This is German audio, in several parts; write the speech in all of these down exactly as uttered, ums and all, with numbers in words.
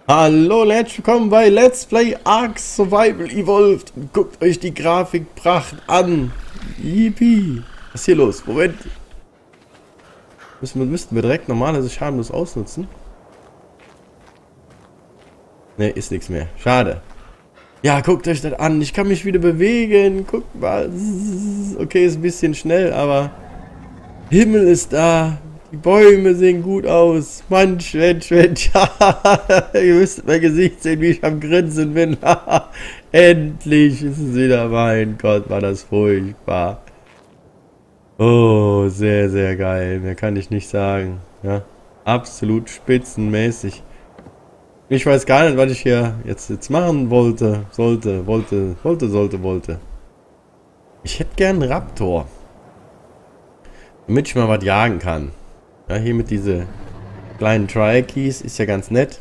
Hallo, herzlich willkommen bei Let's Play Ark Survival Evolved. Guckt euch die Grafikpracht an. Yippie. Was ist hier los? Moment. Müssen wir, müssten wir direkt normalerweise harmlos ausnutzen. Ne, ist nichts mehr. Schade. Ja, guckt euch das an. Ich kann mich wieder bewegen. Guckt mal. Okay, ist ein bisschen schnell, aber Himmel ist da. Die Bäume sehen gut aus. Mensch, Mensch, Mensch. Ihr müsst mein Gesicht sehen, wie ich am Grinsen bin. Endlich ist es wieder. Mein Gott, war das furchtbar. Oh, sehr, sehr geil. Mehr kann ich nicht sagen. Ja, absolut spitzenmäßig. Ich weiß gar nicht, was ich hier jetzt, jetzt machen wollte. Sollte, wollte, wollte, sollte, wollte. Ich hätte gern einen Raptor. Damit ich mal was jagen kann. Ja, hier mit diese kleinen Triakies ist ja ganz nett.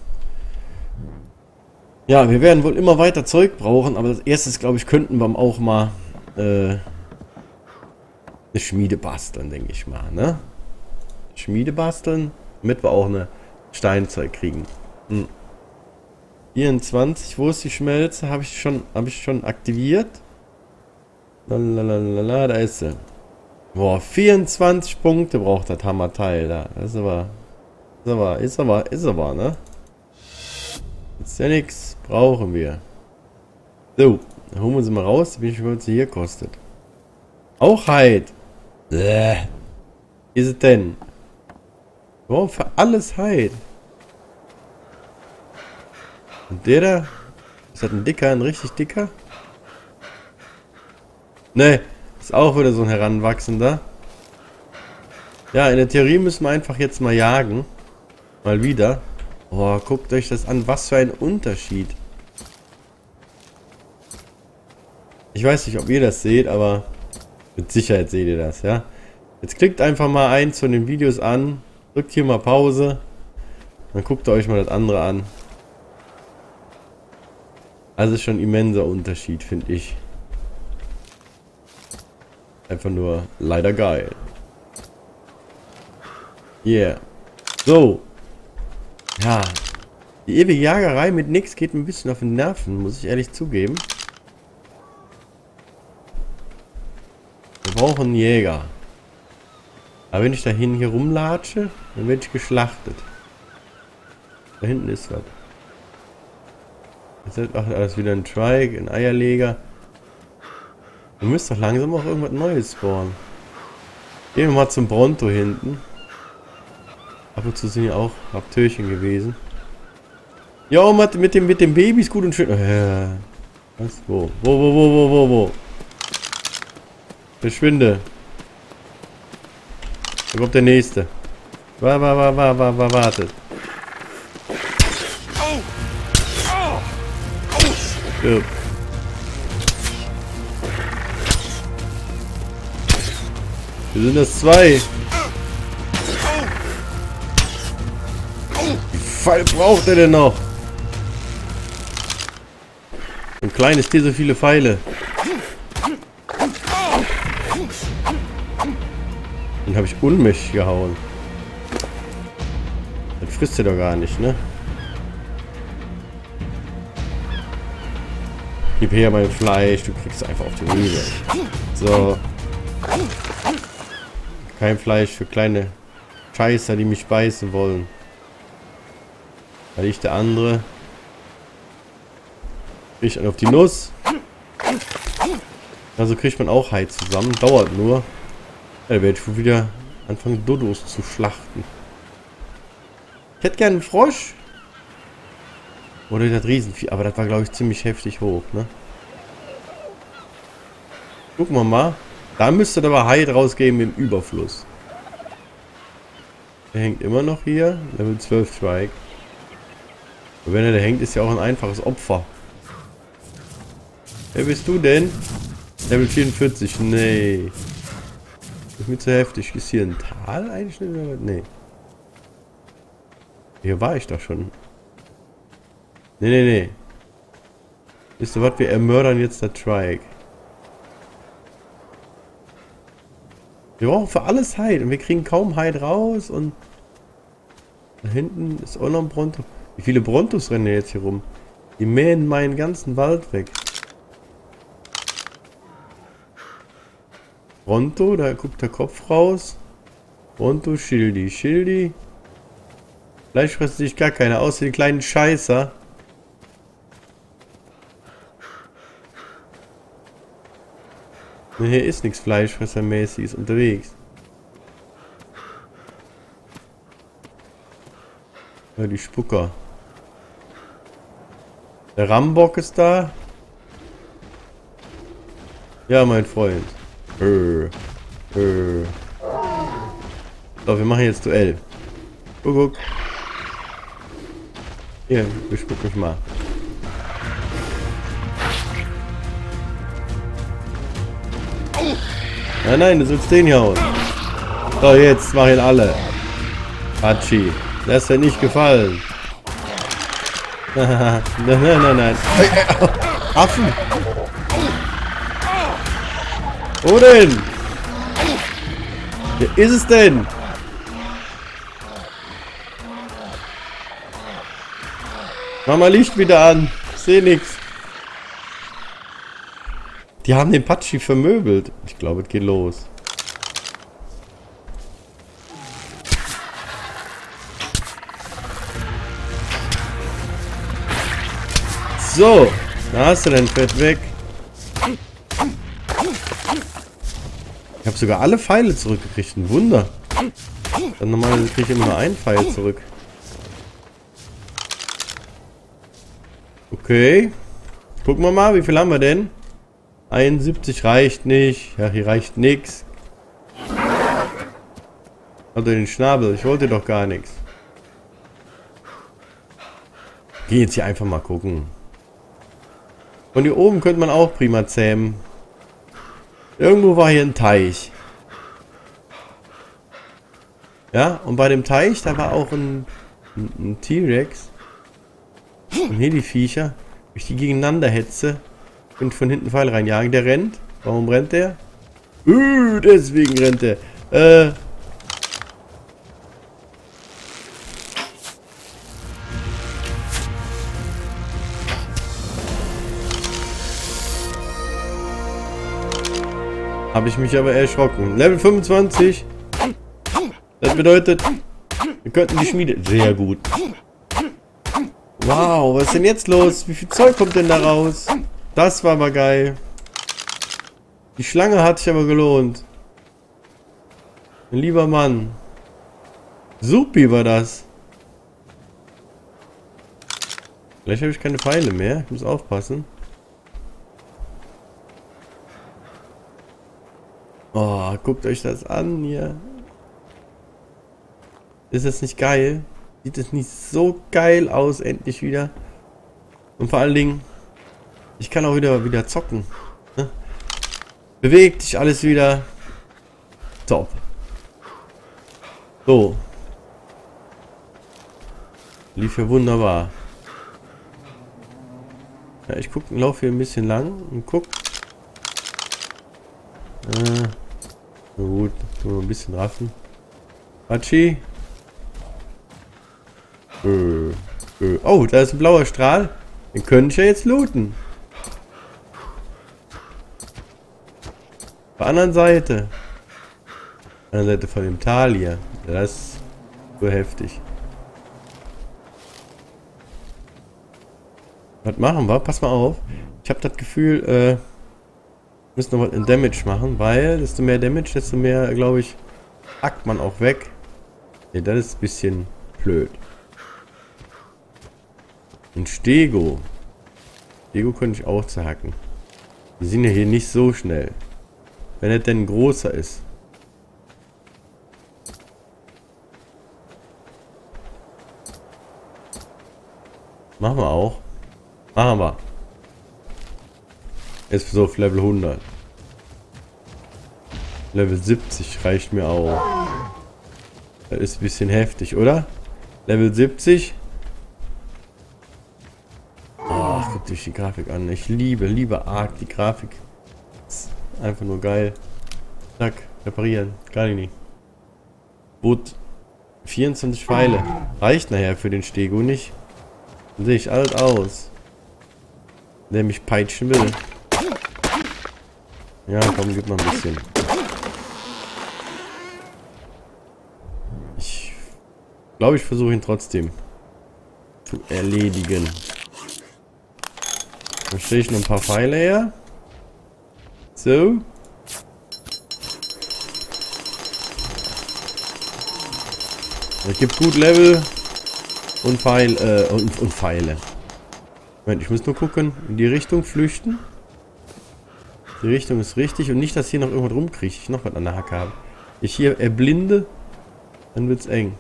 Ja, wir werden wohl immer weiter Zeug brauchen, aber als erstes, glaube ich, könnten wir auch mal äh, eine Schmiede basteln, denke ich mal, ne? Schmiede basteln, damit wir auch eine Steinzeug kriegen. Hm. vierundzwanzig, wo ist die Schmelze? Habe ich schon, habe ich schon aktiviert? Lalalala, da ist sie. Boah, vierundzwanzig Punkte braucht das Hammerteil da. Das ist aber, ist aber, ist aber, ist aber, ne? Ist ja nichts. Brauchen wir. So, dann holen wir sie mal raus. Wie viel sie hier kostet. Auch Heid. Bäh. Wie ist es denn? Warum für alles Heid? Und der da? Ist das ein dicker, ein richtig dicker? Ne. Ist auch wieder so ein Heranwachsender. Ja, in der Theorie müssen wir einfach jetzt mal jagen. Mal wieder. Boah, guckt euch das an. Was für ein Unterschied. Ich weiß nicht, ob ihr das seht, aber mit Sicherheit seht ihr das, ja. Jetzt klickt einfach mal eins von den Videos an. Drückt hier mal Pause. Dann guckt ihr euch mal das andere an. Also ist schon ein immenser Unterschied, finde ich. Einfach nur leider geil. Yeah. So. Ja. Die ewige Jagerei mit nix geht mir ein bisschen auf den Nerven, muss ich ehrlich zugeben. Wir brauchen einen Jäger. Aber wenn ich dahin hier rumlatsche, dann werde ich geschlachtet. Da hinten ist was. Jetzt ist auch alles wieder ein Trike, ein Eierleger. Du müsst doch langsam auch irgendwas Neues spawnen. Gehen wir mal zum Bronto hinten. Ab und zu sind ja auch Raptörchen gewesen. Ja, mit dem, mit dem Baby ist gut und schön. Äh, was? Wo? Wo, wo, wo, wo, wo, wo? Verschwinde. Da kommt der nächste. War, war, war, war, war, war, wartet. Stirb. Wir sind das zwei. Wie viel braucht er denn noch? Ein kleines Tier, so viele Pfeile. Den habe ich unmächtig gehauen. Das frisst er doch gar nicht, ne? Gib her mein Fleisch, du kriegst einfach auf die Rübe. So. Kein Fleisch für kleine Scheißer, die mich beißen wollen. Weil ich der andere. Krieg ich auf die Nuss. Also kriegt man auch Heid zusammen. Dauert nur. Ja, da werde ich wohl wieder anfangen, Dodos zu schlachten. Ich hätte gerne einen Frosch. Oder das Riesenvieh. Aber das war, glaube ich, ziemlich heftig hoch, ne? Gucken wir mal. Da müsste aber Heid rausgeben im Überfluss. Der hängt immer noch hier. Level zwölf Strike. Und wenn er da hängt, ist ja auch ein einfaches Opfer. Wer bist du denn? Level vierundvierzig. Nee. Das ist mir zu heftig. Ist hier ein Tal eigentlich? Nee. Hier war ich doch schon. Nee, nee, nee. Wisst ihr was? Wir ermördern jetzt der Trike. Wir brauchen für alles Heid und wir kriegen kaum Heid raus und da hinten ist auch noch ein Bronto. Wie viele Brontos rennen jetzt hier rum? Die mähen meinen ganzen Wald weg. Bronto, da guckt der Kopf raus. Bronto, Schildi. Schildi. Vielleicht frisst sich gar keiner, außer die kleinen Scheißer. Hier ist nichts Fleischfressermäßiges unterwegs. Ja, die Spucker. Der Rambock ist da. Ja, mein Freund. Äh, äh. So, wir machen jetzt Duell. Guck, guck. Hier, bespuck mich mal. Nein, nein, du sollst den hier hauen. So, jetzt mach ihn alle. Hatschi. Das ist dir nicht gefallen. nein, nein, nein, nein. Affen. Wo denn? Wer ist es denn? Mach mal Licht wieder an. Ich sehe nichts. Die haben den Patschi vermöbelt. Ich glaube, es geht los. So, da hast du dein Fett weg. Ich habe sogar alle Pfeile zurückgekriegt. Ein Wunder. Dann normalerweise kriege ich immer nur einen Pfeil zurück. Okay. Gucken wir mal, wie viel haben wir denn? einundsiebzig reicht nicht. Ja, hier reicht nichts. Also den Schnabel. Ich wollte doch gar nichts. Geh jetzt hier einfach mal gucken. Von hier oben könnte man auch prima zähmen. Irgendwo war hier ein Teich. Ja, und bei dem Teich, da war auch ein, ein, ein T-Rex. Und hier die Viecher. Wenn ich die gegeneinander hetze und von hinten Pfeil reinjagen. Der rennt. Warum rennt der? Uh, deswegen rennt der. Äh. Habe ich mich aber erschrocken. Level fünfundzwanzig. Das bedeutet, wir könnten die Schmiede... Sehr gut. Wow, was ist denn jetzt los? Wie viel Zeug kommt denn da raus? Das war aber geil. Die Schlange hat sich aber gelohnt. Mein lieber Mann. Supi war das. Vielleicht habe ich keine Pfeile mehr. Ich muss aufpassen. Oh, guckt euch das an hier. Ist das nicht geil? Sieht das nicht so geil aus, endlich wieder? Und vor allen Dingen, ich kann auch wieder wieder zocken. Ne? Bewegt sich alles wieder. Top. So. Lief ja wunderbar. Ja, ich guck, laufe hier ein bisschen lang und guck. Äh, gut, nur ein bisschen raffen. Hatschi. Äh, äh. Oh, da ist ein blauer Strahl. Den könnte ich ja jetzt looten. Auf der anderen Seite. Auf der anderen Seite von dem Tal hier. Das ist so heftig. Was machen wir? Pass mal auf. Ich habe das Gefühl, äh, wir müssen noch was in Damage machen, weil desto mehr Damage, desto mehr, glaube ich, hackt man auch weg. Ja, das ist ein bisschen blöd. Und Stego. Stego könnte ich auch zerhacken. Die sind ja hier nicht so schnell. Wenn er denn großer ist. Machen wir auch. Machen wir. Jetzt so auf Level hundert. Level siebzig reicht mir auch. Das ist ein bisschen heftig, oder? Level siebzig. Oh, guckt euch die Grafik an. Ich liebe, liebe arg die Grafik. Ist einfach nur geil. Zack, reparieren. Gar nicht. Boot. vierundzwanzig Pfeile. Reicht nachher für den Stego nicht. Dann sehe ich alt aus. Der mich peitschen will. Ja, komm, gib mal ein bisschen. Ich glaube, ich versuche ihn trotzdem zu erledigen. Dann stelle ich noch ein paar Pfeile her. So. Es gibt gut Level und Pfeil, äh, und, und Pfeile. Moment, ich muss nur gucken, in die Richtung flüchten. Die Richtung ist richtig und nicht, dass hier noch irgendwas rumkriege, ich noch was an der Hacke habe. Ich hier erblinde, dann wird's eng.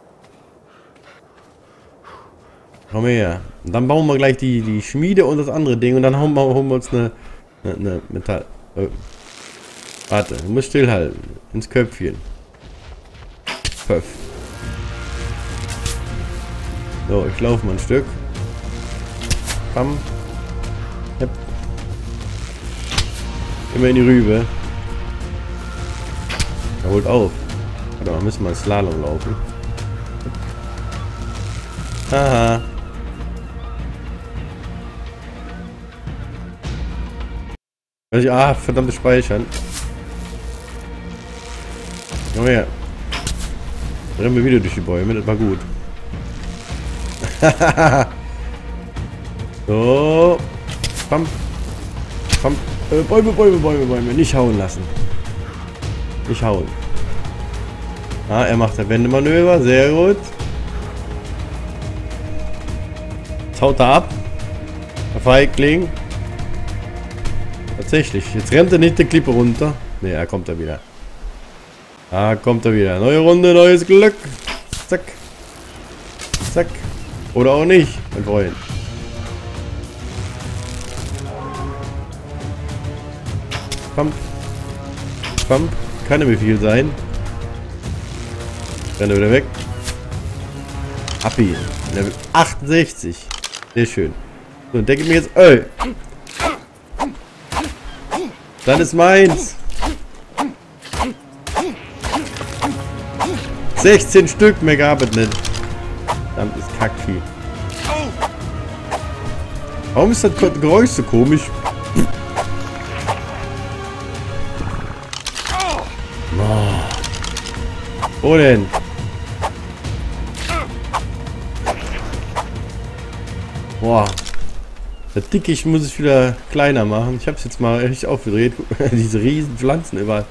Komm her. Und dann bauen wir gleich die, die Schmiede und das andere Ding und dann holen wir, holen wir uns eine, eine, eine Metall... Oh. Warte, du musst stillhalten. Ins Köpfchen. Pöff. So, ich laufe mal ein Stück. Bam. Yep. Immer in die Rübe. Er holt auf. Warte mal, müssen wir Slalom laufen. Haha. Also, ah, verdammte Speichern. Komm her. Rennen wir wieder durch die Bäume, das war gut. So. Bam. Bam. Äh, Bäume, Bäume, Bäume, Bäume. Nicht hauen lassen. Nicht hauen. Ah, er macht das Wendemanöver. Sehr gut. Jetzt haut er ab. Der Feigling. Tatsächlich. Jetzt rennt er nicht die Klippe runter. Ne, er kommt da wieder. Da kommt er wieder. Neue Runde, neues Glück. Zack. Zack. Oder auch nicht, mein Freund. Pump. Pump. Kann ja mir viel sein. Rennt er wieder weg. Happy. Level achtundsechzig. Sehr schön. So, und denke mir jetzt, ey. Das ist meins. sechzehn Stück, mehr gab es nicht. Verdammt, ist Kackvieh. Warum ist das Geräusch so komisch? Oh. Wo denn? Boah. Das Dickicht muss ich wieder kleiner machen. Ich habe es jetzt mal richtig aufgedreht. Diese riesen Pflanzen überall.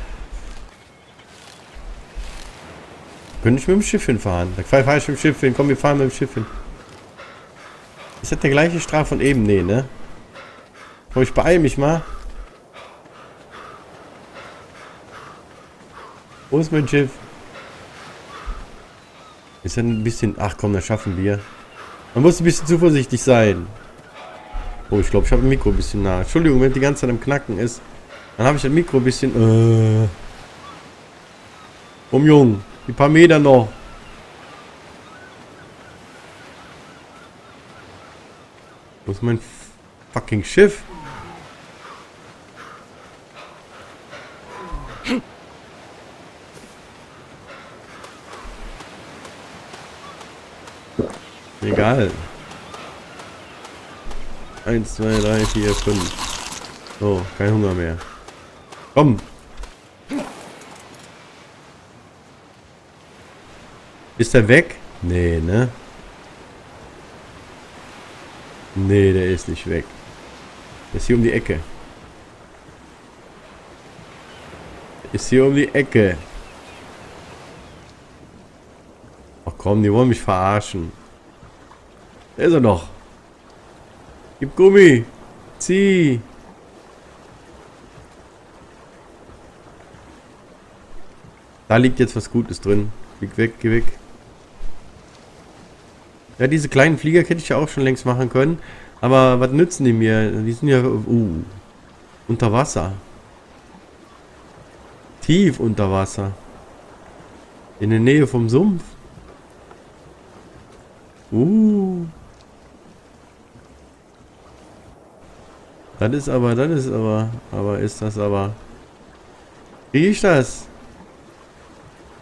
Könnte ich mit dem Schiff hinfahren? Da fahre ich mit dem Schiff hin. Komm, wir fahren mit dem Schiff hin. Ist das der gleiche Strahl von eben? Nee, ne? Komm, ich beeile mich mal. Wo ist mein Schiff? Ist ja ein bisschen... Ach komm, das schaffen wir. Man muss ein bisschen zuversichtlich sein. Oh, ich glaube, ich habe ein Mikro ein bisschen nah. Entschuldigung, wenn die ganze Zeit am Knacken ist. Dann habe ich das Mikro ein bisschen... Äh, um Jung. Die paar Meter noch. Wo ist mein fucking Schiff? Egal. Eins, zwei, drei, vier, fünf. So, kein Hunger mehr. Komm. Ist er weg? Nee, ne? Nee, der ist nicht weg. Der ist hier um die Ecke. Der ist hier um die Ecke. Ach komm, die wollen mich verarschen. Da ist er noch. Gib Gummi. Zieh. Da liegt jetzt was Gutes drin. Geh weg, geh weg. Ja, diese kleinen Flieger hätte ich ja auch schon längst machen können. Aber was nützen die mir? Die sind ja... Uh, unter Wasser. Tief unter Wasser. In der Nähe vom Sumpf. Uh. Das ist aber, das ist aber... Aber ist das aber... Kriege ich das?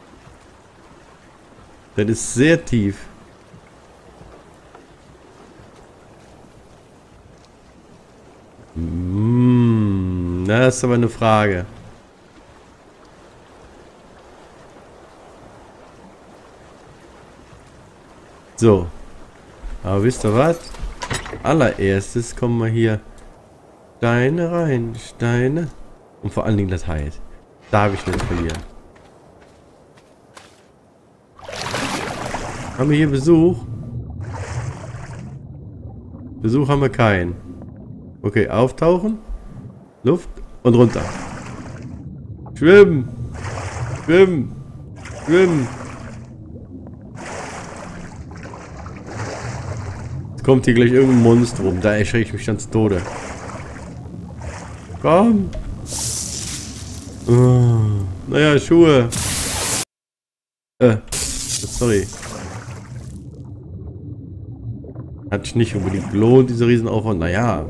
Das ist sehr tief. Mmh, das ist aber eine Frage. So. Aber wisst ihr was? Allererstes kommen wir hier Steine rein. Steine. Und vor allen Dingen das Heid. Darf ich nicht verlieren. Haben wir hier Besuch? Besuch haben wir keinen. Okay, auftauchen. Luft und runter. Schwimmen. Schwimmen. Schwimmen. Jetzt kommt hier gleich irgendein Monster rum. Da erschrecke ich mich dann zu Tode. Komm. Oh, naja, Schuhe. Äh, sorry. Hat sich nicht unbedingt gelohnt, dieser Riesenaufwand. Naja.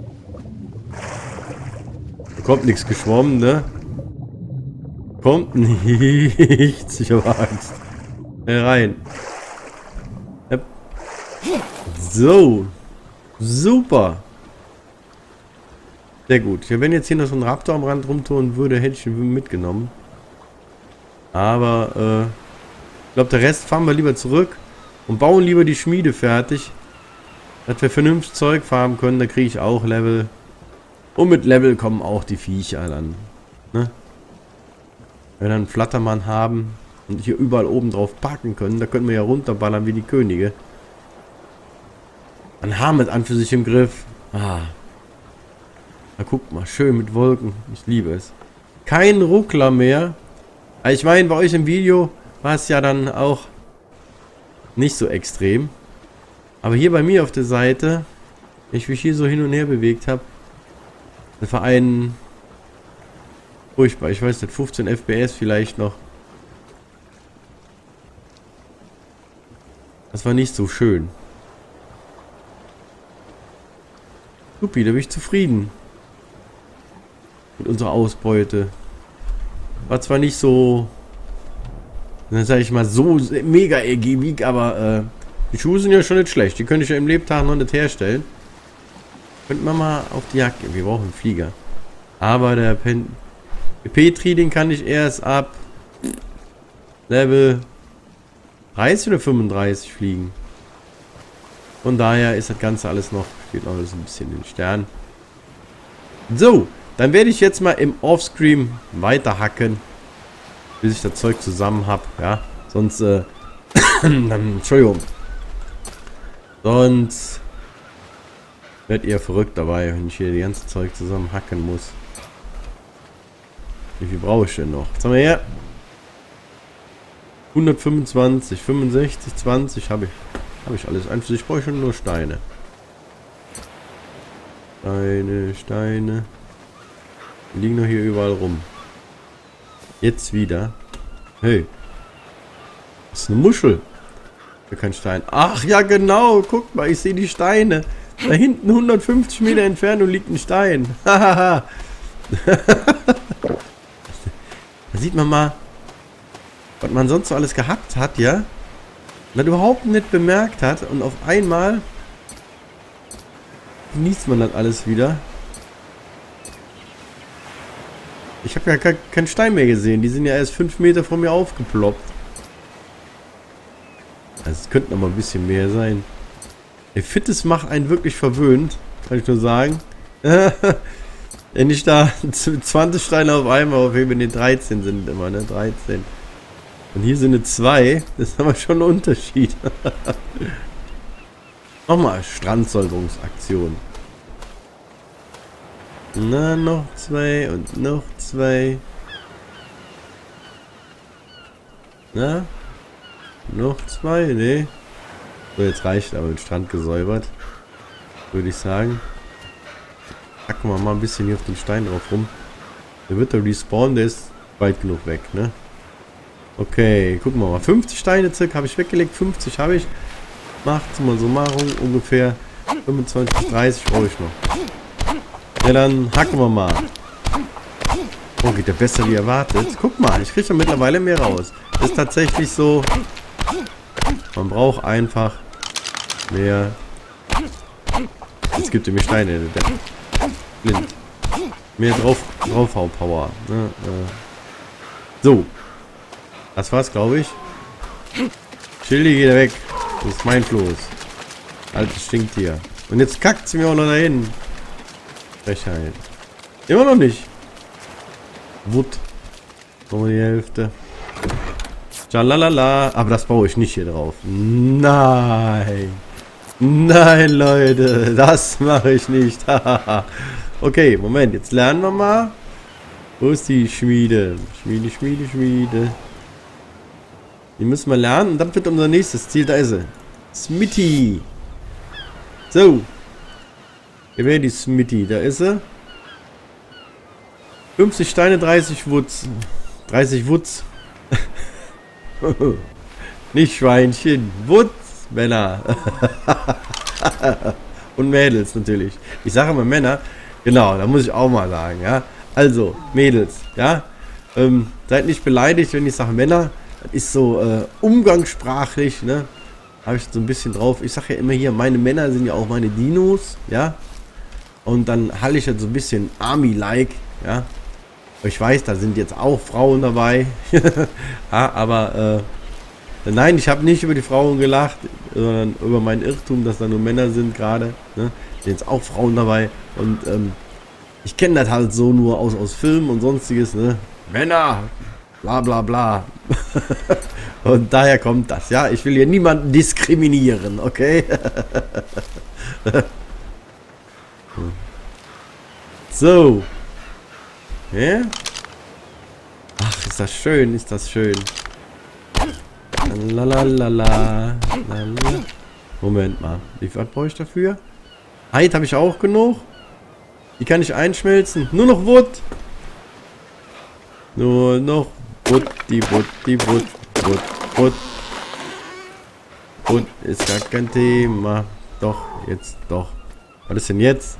Da kommt nichts geschwommen, ne? Kommt nichts. Ich habe Angst. Herein. So. Super. Sehr gut. Ja, wenn jetzt hier noch so ein Raptor am Rand rumtun würde, hätte ich ihn mitgenommen. Aber, äh, ich glaube, der Rest fahren wir lieber zurück und bauen lieber die Schmiede fertig. Dass wir vernünftig Zeug farmen können, da kriege ich auch Level. Und mit Level kommen auch die Viecher dann. Ne? Wenn wir dann einen Flattermann haben und hier überall oben drauf packen können, da können wir ja runterballern wie die Könige. Dann haben wir es an für sich im Griff. Ah. Na guck mal, schön mit Wolken. Ich liebe es. Kein Ruckler mehr. Ich meine, bei euch im Video war es ja dann auch nicht so extrem. Aber hier bei mir auf der Seite, wenn ich mich hier so hin und her bewegt habe, das war ein furchtbar, ich weiß nicht, fünfzehn F P S vielleicht noch. Das war nicht so schön. Supi, da bin ich zufrieden. Mit unserer Ausbeute. War zwar nicht so, dann sage ich mal, so mega ergiebig, aber äh, die Schuhe sind ja schon nicht schlecht. Die könnte ich ja im Lebtag noch nicht herstellen. Könnten wir mal auf die Jagd gehen. Wir brauchen einen Flieger. Aber der Pen Petri, den kann ich erst ab Level dreißig oder fünfunddreißig fliegen. Von daher ist das Ganze alles noch, steht noch alles ein bisschen in den Sternen. So, dann werde ich jetzt mal im Offscreen weiter hacken, bis ich das Zeug zusammen habe. Ja, sonst, äh, Entschuldigung. Sonst werdet ihr verrückt dabei, wenn ich hier die ganze Zeug zusammen hacken muss. Wie viel brauche ich denn noch? Jetzt haben wir her. hundertfünfundzwanzig, fünfundsechzig, zwanzig habe ich. Habe ich alles. Einfach, ich brauche schon nur Steine. Steine, Steine. Die liegen noch hier überall rum. Jetzt wieder. Hey. Das ist eine Muschel. Für kein Stein. Ach ja, genau. Guck mal, ich sehe die Steine. Da hinten hundertfünfzig Meter Entfernung liegt ein Stein. Hahaha. Da sieht man mal, was man sonst so alles gehabt hat, ja? Und das überhaupt nicht bemerkt hat. Und auf einmal genießt man das alles wieder. Ich habe ja keinen Stein mehr gesehen. Die sind ja erst fünf Meter von mir aufgeploppt. Also es könnte noch mal ein bisschen mehr sein. Der Fitness macht einen wirklich verwöhnt. Kann ich nur sagen. Wenn ich da zwanzig Steine auf einmal aufhebe, wenn die dreizehn sind immer, ne? dreizehn. Und hier sind es zwei. Das ist aber schon ein Unterschied. Nochmal Strandsäuberungsaktion. Na, noch zwei und noch zwei. Na? Noch zwei? Ne? So, jetzt reicht aber den Strand gesäubert. Würde ich sagen. Packen wir mal ein bisschen hier auf den Stein drauf rum. Der wird doch respawnen, der ist weit genug weg, ne? Okay, gucken wir mal. fünfzig Steine circa habe ich weggelegt. fünfzig habe ich. Macht mal so Summarung ungefähr. fünfundzwanzig bis dreißig brauche ich noch. Ja, dann hacken wir mal. Oh, geht der besser wie erwartet. Guck mal, ich kriege ja mittlerweile mehr raus. Das ist tatsächlich so. Man braucht einfach mehr. Jetzt gibt ihr mir Steine. Blind. Mehr drauf, draufhau-Power. Ne? Äh. So. Das war's, glaube ich. Chili, geht weg. Das ist mein Floß. Altes Stinktier. Und jetzt kackt sie mir auch noch dahin. Frechheit. Immer noch nicht. Wut. Nochmal die Hälfte. Tschalala. Aber das baue ich nicht hier drauf. Nein. Nein, Leute. Das mache ich nicht. Okay, Moment. Jetzt lernen wir mal. Wo ist die Schmiede? Schmiede, Schmiede, Schmiede. Die müssen wir lernen. Und dann wird unser nächstes Ziel. Da ist sie. Smitty. So. Hier wäre die Smitty. Da ist sie. fünfzig Steine, dreißig Wutz. dreißig Wutz. Nicht Schweinchen. Wutz, Männer. Und Mädels natürlich. Ich sage immer Männer. Genau, da muss ich auch mal sagen, ja. Also, Mädels, ja. Ähm, seid nicht beleidigt, wenn ich sage Männer. Das ist so äh, umgangssprachlich, ne. Habe ich so ein bisschen drauf. Ich sage ja immer hier, meine Männer sind ja auch meine Dinos, ja. Und dann halte ich halt so ein bisschen Army-like, ja. Ich weiß, da sind jetzt auch Frauen dabei. Ja, aber äh, nein, ich habe nicht über die Frauen gelacht, sondern über meinen Irrtum, dass da nur Männer sind gerade. Ne? Sind jetzt auch Frauen dabei. Und ähm, ich kenne das halt so nur aus, aus Filmen und sonstiges. Ne? Männer, bla bla bla. Und daher kommt das. Ja, ich will hier niemanden diskriminieren, okay? So. Ja? Ach, ist das schön, ist das schön. Lalalala. Moment mal. Wie viel brauche ich dafür? Heid habe ich auch genug. Die kann ich einschmelzen. Nur noch Wood. Nur noch Wood, die Wood, die Wood, Wood, Wood. Wood ist gar kein Thema. Doch, jetzt doch. Was ist denn jetzt?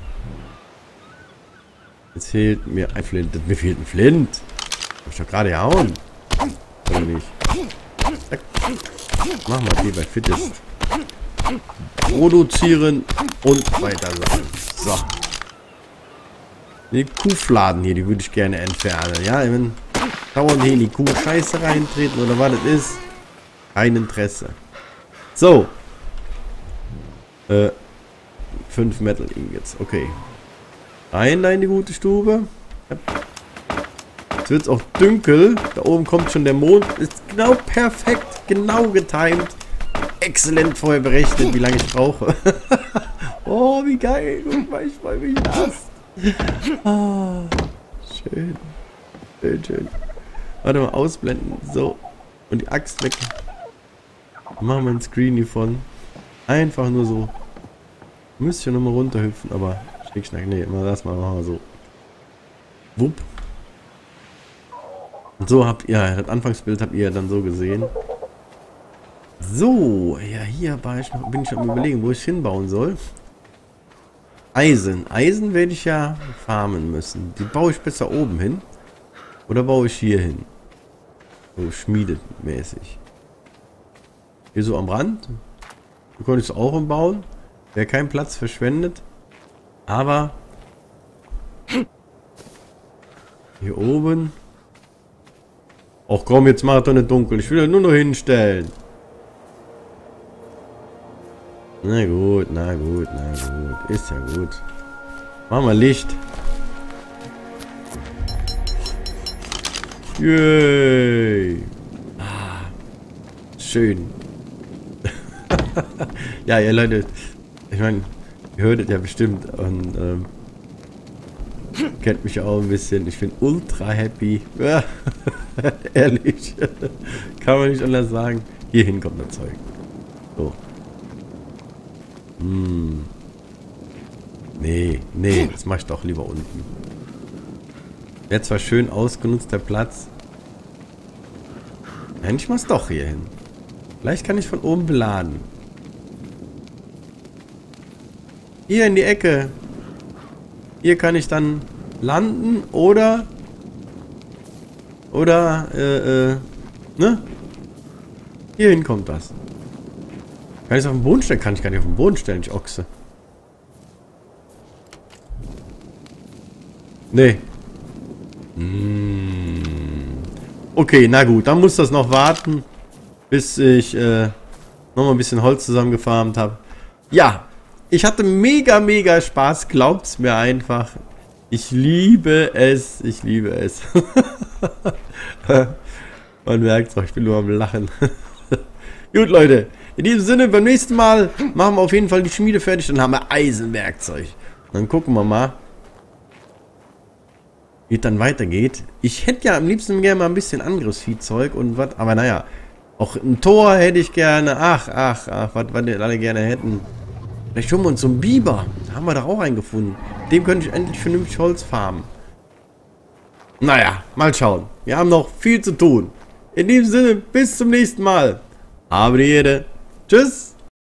Jetzt fehlt mir ein Flint. Mir fehlt ein Flint. Hab ich doch gerade gehauen. Oder nicht? Zack. Mach mal, die bei fit ist. Produzieren und weiter so. So. Die Kuhfladen hier, die würde ich gerne entfernen. Ja, wenn dauernd hier in die Kuh Scheiße reintreten oder was das ist. Kein Interesse. So. Äh. Fünf Metal Ingots. Okay. Rein da in die gute Stube. Jetzt wird es auch dunkel. Da oben kommt schon der Mond. Ist genau perfekt. Genau getimed. Exzellent vorher berechnet, wie lange ich brauche. Oh, wie geil. Guck mal, ich freue mich das. Ah, schön. Schön, schön. Warte mal, ausblenden. So. Und die Axt weg. Machen wir ein Screen hiervon. Einfach nur so. Müsste ich ja nochmal runterhüpfen, aber Schnickschnack, nee, immer das mal machen wir so. Wupp. Und so habt ihr, das Anfangsbild habt ihr dann so gesehen. So, ja, hier war ich noch, bin ich am Überlegen, wo ich hinbauen soll. Eisen. Eisen werde ich ja farmen müssen. Die baue ich besser oben hin. Oder baue ich hier hin? So schmiedemäßig. Hier so am Rand. Hier konnte ich es auch umbauen. Wäre kein Platz verschwendet. Aber hier oben. Ach komm, jetzt macht doch nicht dunkel. Ich will ja nur noch hinstellen. Na gut, na gut, na gut. Ist ja gut. Machen wir Licht. Yay. Ah, schön. Ja, ihr Leute. Ich meine, ihr hörtet ja bestimmt und ähm, kennt mich auch ein bisschen. Ich bin ultra happy. Ja, ehrlich. Kann man nicht anders sagen. Hierhin kommt das Zeug. So. Hm. Nee, nee, das mach ich doch lieber unten. Wäre zwar schön ausgenutzt, der Platz. Nein, ich mach's doch hier hin. Vielleicht kann ich von oben beladen. Hier in die Ecke. Hier kann ich dann landen oder oder äh, äh, ne? Hierhin kommt das. Kann ich es auf den Boden stellen? Kann ich gar nicht auf den Boden stellen, ich Ochse. Nee. Mm. Okay, na gut, dann muss das noch warten, bis ich äh, nochmal ein bisschen Holz zusammengefarmt habe. Ja, ich hatte mega, mega Spaß, glaubt's mir einfach. Ich liebe es, ich liebe es. Man merkt's auch, ich bin nur am Lachen. Gut, Leute, in diesem Sinne, beim nächsten Mal machen wir auf jeden Fall die Schmiede fertig, dann haben wir Eisenwerkzeug. Dann gucken wir mal, wie es dann weitergeht. Ich hätte ja am liebsten gerne mal ein bisschen Angriffsviehzeug und was, aber naja, auch ein Tor hätte ich gerne. Ach, ach, ach, was wir alle gerne hätten. Vielleicht holen wir uns so einen Biber. Da haben wir doch auch einen gefunden. Dem könnte ich endlich vernünftig Holz farmen. Naja, mal schauen. Wir haben noch viel zu tun. In diesem Sinne, bis zum nächsten Mal. Habe die Ehre. Tschüss.